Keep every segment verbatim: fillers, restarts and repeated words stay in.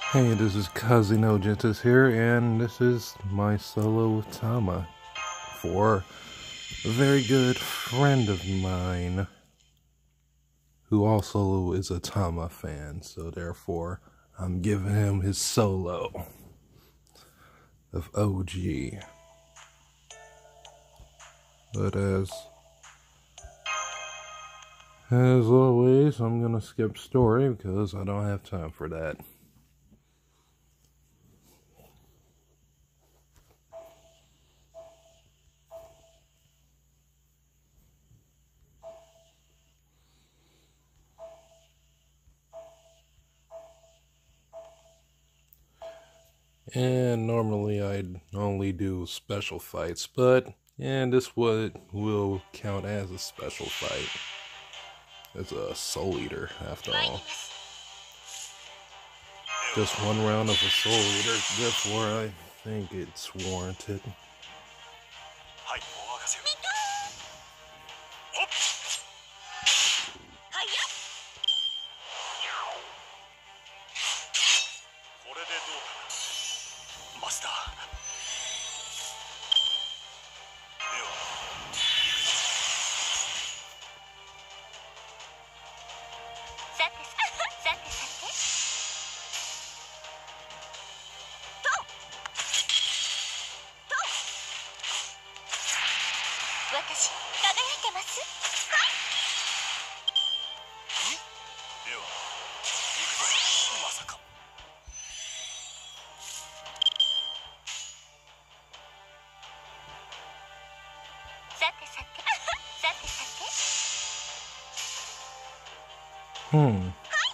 Hey, this is Cousin Ogentis here, and this is my solo with Tama for a very good friend of mine who also is a Tama fan, so therefore I'm giving him his solo of O G. But as as always, I'm gonna skip story because I don't have time for that. And normally I'd only do special fights, but and this would will count as a special fight. It's a Soul Eater after all. Just one round of a Soul Eater, therefore I think it's warranted. Hmm.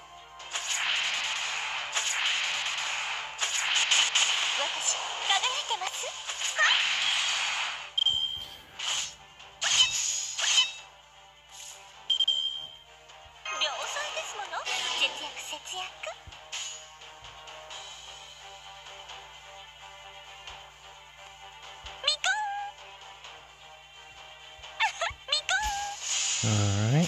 All right.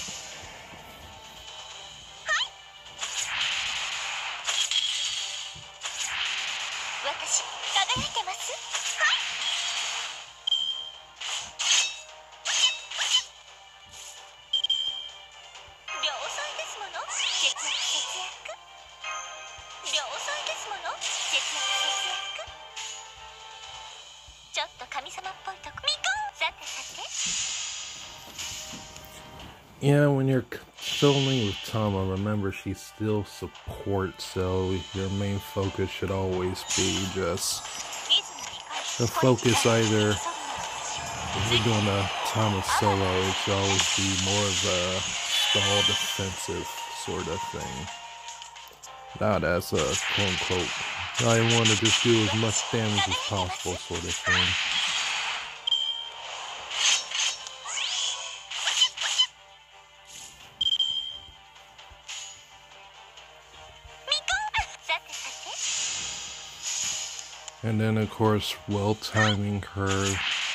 Yeah, when you're soloing with Tama, remember she's still support, so your main focus should always be just the focus either, if you're doing a Tama solo, it should always be more of a stall defensive sort of thing. Not as a quote-unquote, I want to just do as much damage as possible sort of thing. And then, of course, well timing her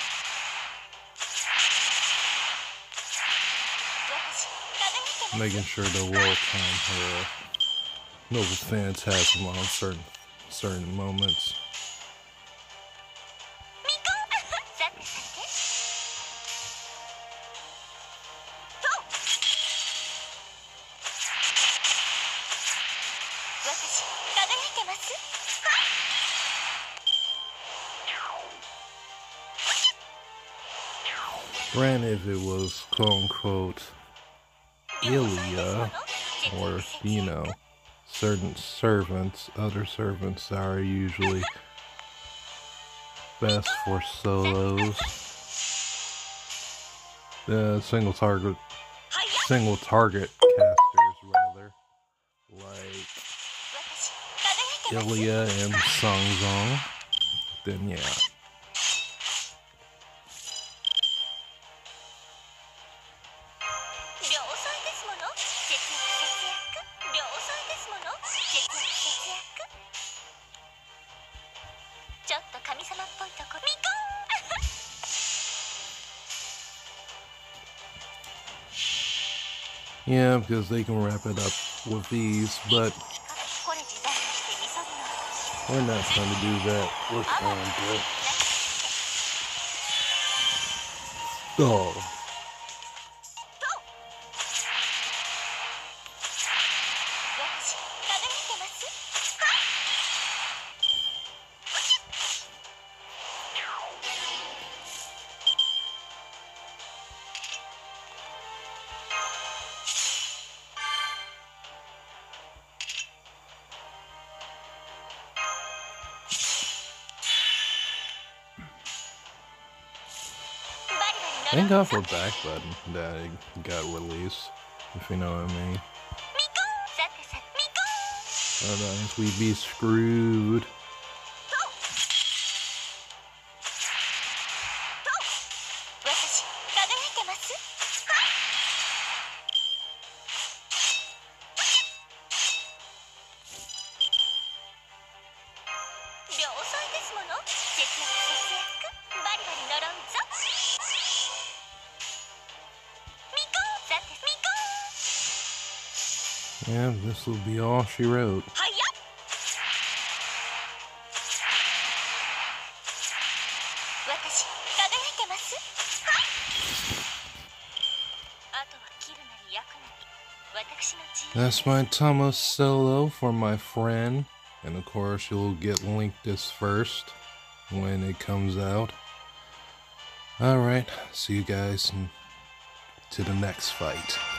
making sure to well time her Noble Phantasm on certain certain moments. Granted, if it was quote-unquote Ilya, or, you know, certain servants, other servants are usually best for solos. Uh, single target, single target casters, rather, like Ilya and Songzong, then yeah. Yeah, because they can wrap it up with these, but We're not trying to do that. We're trying to... Oh. Thank God for back button that it got released, if you know what I mean. Otherwise we'd be screwed. Yeah, this will be all she wrote. That's my Tamamo solo for my friend. And of course, you'll get linked this first when it comes out. Alright, see you guys to the next fight.